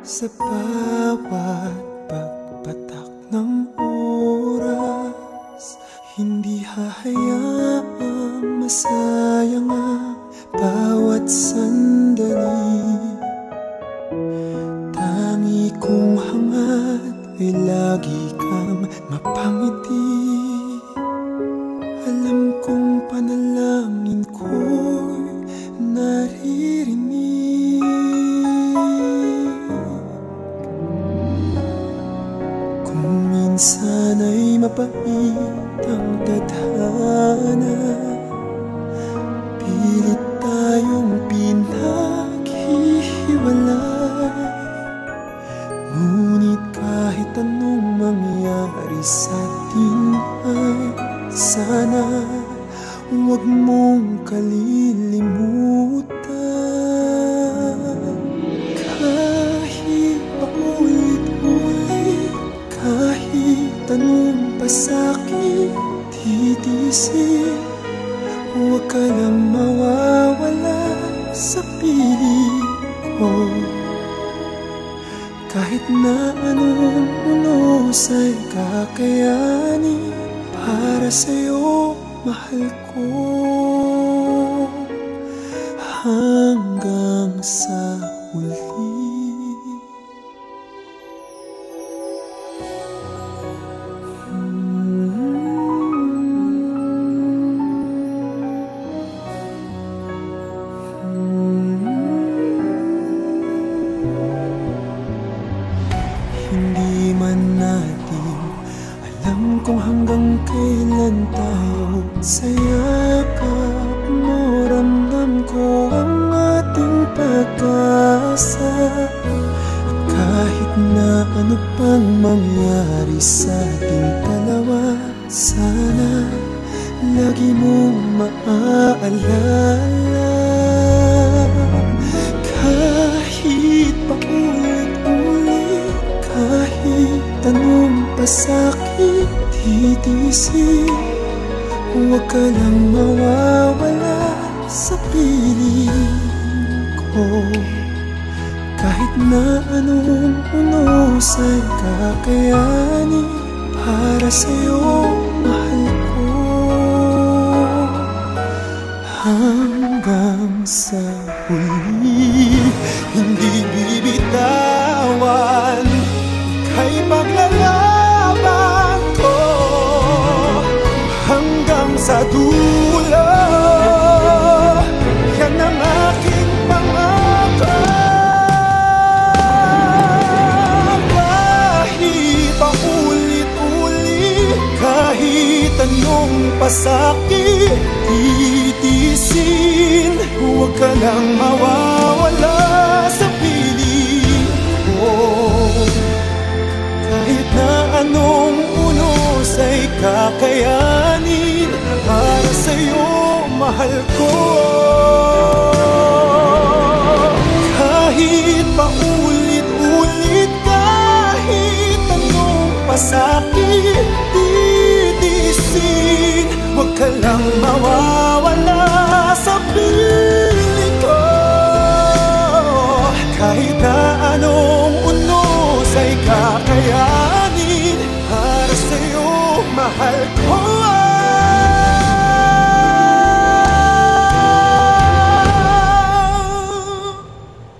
Sa bawat pagpatak ng oras, hindi hahayaang masayang ang bawat sandali. Tangi kong hangad ay lagi kang mapangiti. Alam kong panalangin ko'y naririnig. Minsan ay mapait ang tadhana, pilit tayong pinaghihiwalay. Ngunit kahit anong mangyari sa atin ay sana huwag mong kalilimutan. Kahit paulit-ulit, kahit anong pasakit titisin, huwag ka lang mawawala sa piling ko. Kahit na anong unos ay kakayanin para sa'yo, mahal ko, hanggang sa huli. Hindi man natin alam kung hanggang kailan tayo sa yakap mo. Ramdam ko ang ating pag-asa. At kahit na ano pang mangyari sa ating dalawa, sana lagi mong maaalala. Kahit paulit-ulit, kahit anong pasakit titisin, huwag ka lang mawawala sa piling ko. Kahit na anong unos ay kakayanin para sa'yo, mahal ko, hanggang sa huli. Hindi bibitawan, ika'y paglalaban ko hanggang sa dulo. Yan ang aking pangako. Kahit paulit-ulit, kahit anong pasakit titisin, huwag ka lang mawawala sa piling ko. Kahit na anong unos ay kakayanin para sa'yo, mahal ko. Kahit paulit-ulit, kahit anong pasakit titisin, huwag ka lang mawawala sa piling ko. Kahit na anong unos ay kakayanin para sa'yo, mahal ko.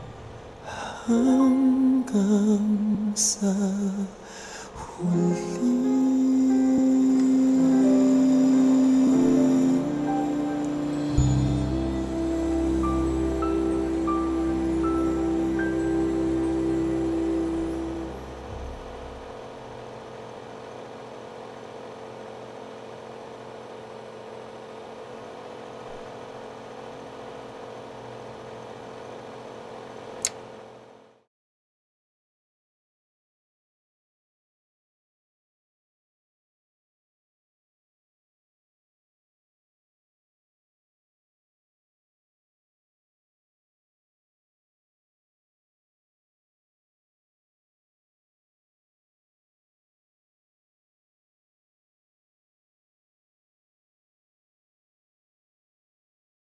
Hanggang sa huli.